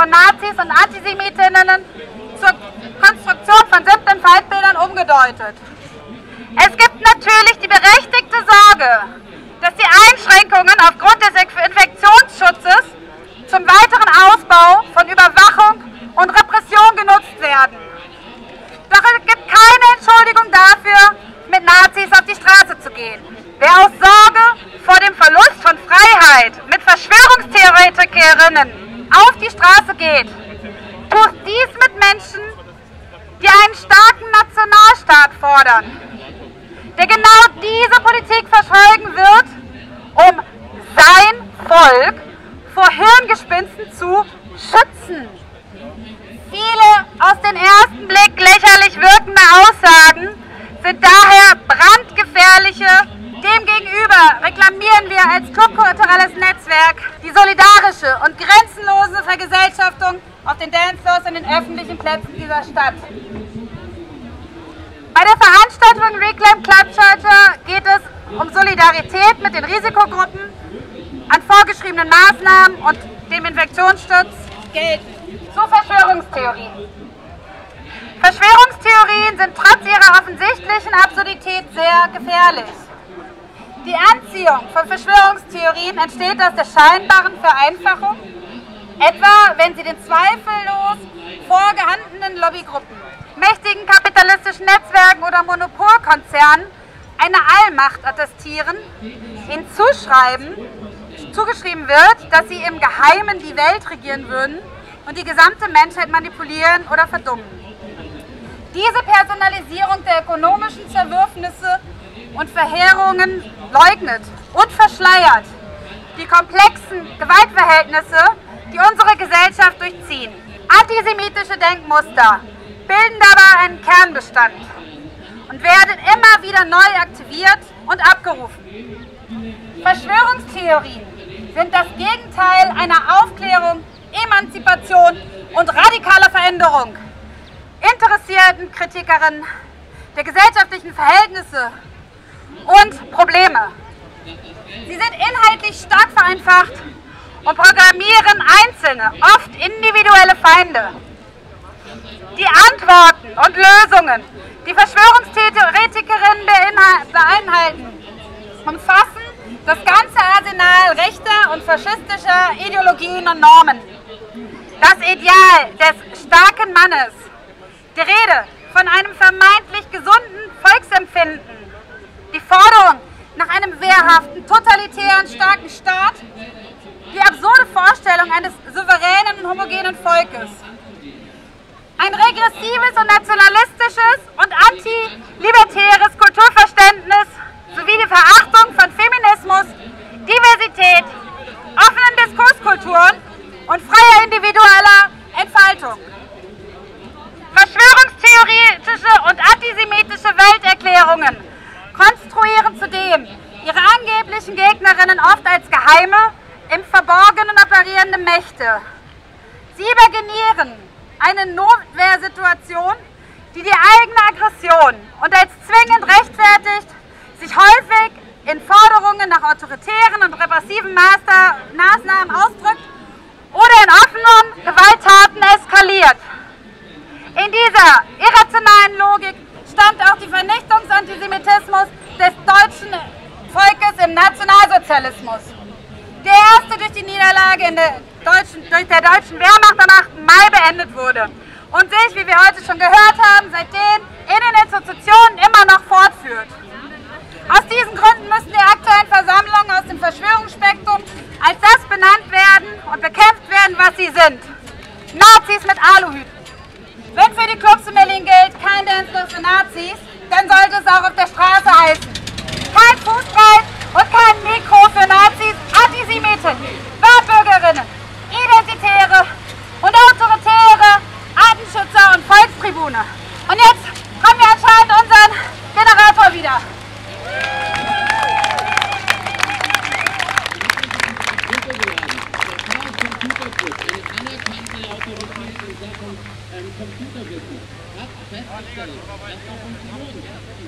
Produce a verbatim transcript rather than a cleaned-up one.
von Nazis und Antisemitinnen zur Konstruktion von simplen Feindbildern umgedeutet. Es gibt natürlich die berechtigte Sorge, dass die Einschränkungen aufgrund des Infektionsschutzes zum weiteren Ausbau von Überwachung und Repression genutzt werden. Doch es gibt keine Entschuldigung dafür, mit Nazis auf die Straße zu gehen. Wer aus Sorge vor dem Verlust von Freiheit mit Verschwörungstheoretikerinnen auf die Straße geht, tut dies mit Menschen, die einen starken Nationalstaat fordern, der genau diese Politik verfolgen wird, um sein Volk vor Hirngespinsten zu schützen. Viele aus den ersten Blick lächerlich wirkende Aussagen sind daher brandgefährliche. Demgegenüber reklamieren wir als clubkulturelles Netzwerk die solidarische und grenzenlose Vergesellschaftung auf den Dancefloors in den öffentlichen Plätzen dieser Stadt. Bei der Veranstaltung Reclaim Club Culture geht es um Solidarität mit den Risikogruppen, an vorgeschriebenen Maßnahmen und dem Infektionsschutz gelten. Zu Verschwörungstheorien. Verschwörungstheorien sind trotz ihrer offensichtlichen Absurdität sehr gefährlich. Die Anziehung von Verschwörungstheorien entsteht aus der scheinbaren Vereinfachung, etwa wenn sie den zweifellos vorgehandenen Lobbygruppen, mächtigen kapitalistischen Netzwerken oder Monopolkonzernen eine Allmacht attestieren, ihnen zuschreiben, zugeschrieben wird, dass sie im Geheimen die Welt regieren würden und die gesamte Menschheit manipulieren oder verdummen. Diese Personalisierung der ökonomischen Zerwürfnisse und Verheerungen leugnet und verschleiert die komplexen Gewaltverhältnisse, die unsere Gesellschaft durchziehen. Antisemitische Denkmuster bilden dabei einen Kernbestand und werden immer wieder neu aktiviert und abgerufen. Verschwörungstheorien sind das Gegenteil einer Aufklärung, Emanzipation und radikaler Veränderung. Interessierten Kritikerinnen der gesellschaftlichen Verhältnisse und Probleme. Sie sind inhaltlich stark vereinfacht und programmieren einzelne, oft individuelle Feinde. Die Antworten und Lösungen, die Verschwörungstheoretikerinnen beinhalten, umfassen das ganze Arsenal rechter und faschistischer Ideologien und Normen. Das Ideal des starken Mannes, die Rede von einem vermeintlich gesunden Volksempfinden, die Forderung nach einem wehrhaften, totalitären, starken Staat, die absurde Vorstellung eines souveränen und homogenen Volkes. Ein regressives und nationalistisches und anti-libertäres Kulturverständnis sowie die Verachtung von Feminismus, Diversität, offenen Diskurskulturen und freier individueller Entfaltung. Verschwörungstheoretische und antisemitische Welterklärungen konstruieren zudem ihre angeblichen Gegnerinnen oft als geheime, im Verborgenen operierende Mächte. Sie imaginieren eine Notwehrsituation, die die eigene Aggression und als zwingend rechtfertigt, sich häufig in Forderungen nach autoritären und repressiven Maßnahmen ausdrückt oder in offenen Gewalttaten eskaliert. In dieser irrationalen Logik stand auch der Vernichtungsantisemitismus des deutschen Volkes im Nationalsozialismus, der erste durch die Niederlage in der deutschen, durch der deutschen Wehrmacht am achten Mai beendet wurde und sich, wie wir heute schon gehört haben, seitdem in den Institutionen immer noch fortführt. Aus diesen Gründen müssen die aktuellen Versammlungen aus dem Verschwörungsspektrum als das benannt werden und bekämpft werden, was sie sind. Nazis mit Aluhüten. Wenn für die Clubs in Berlin gilt, kein Dancefloor für Nazis, dann sollte es auch auf der Straße heißen. Kein Fußball und kein Mikro für Nazis, Antisemiten, Wahlbürgerinnen, Identitäre und autoritäre Artenschützer und Volkstribune. Und jetzt haben wir anscheinend unseren Generator wieder. Computerwissen hat festgestellt, dass auf Funktionen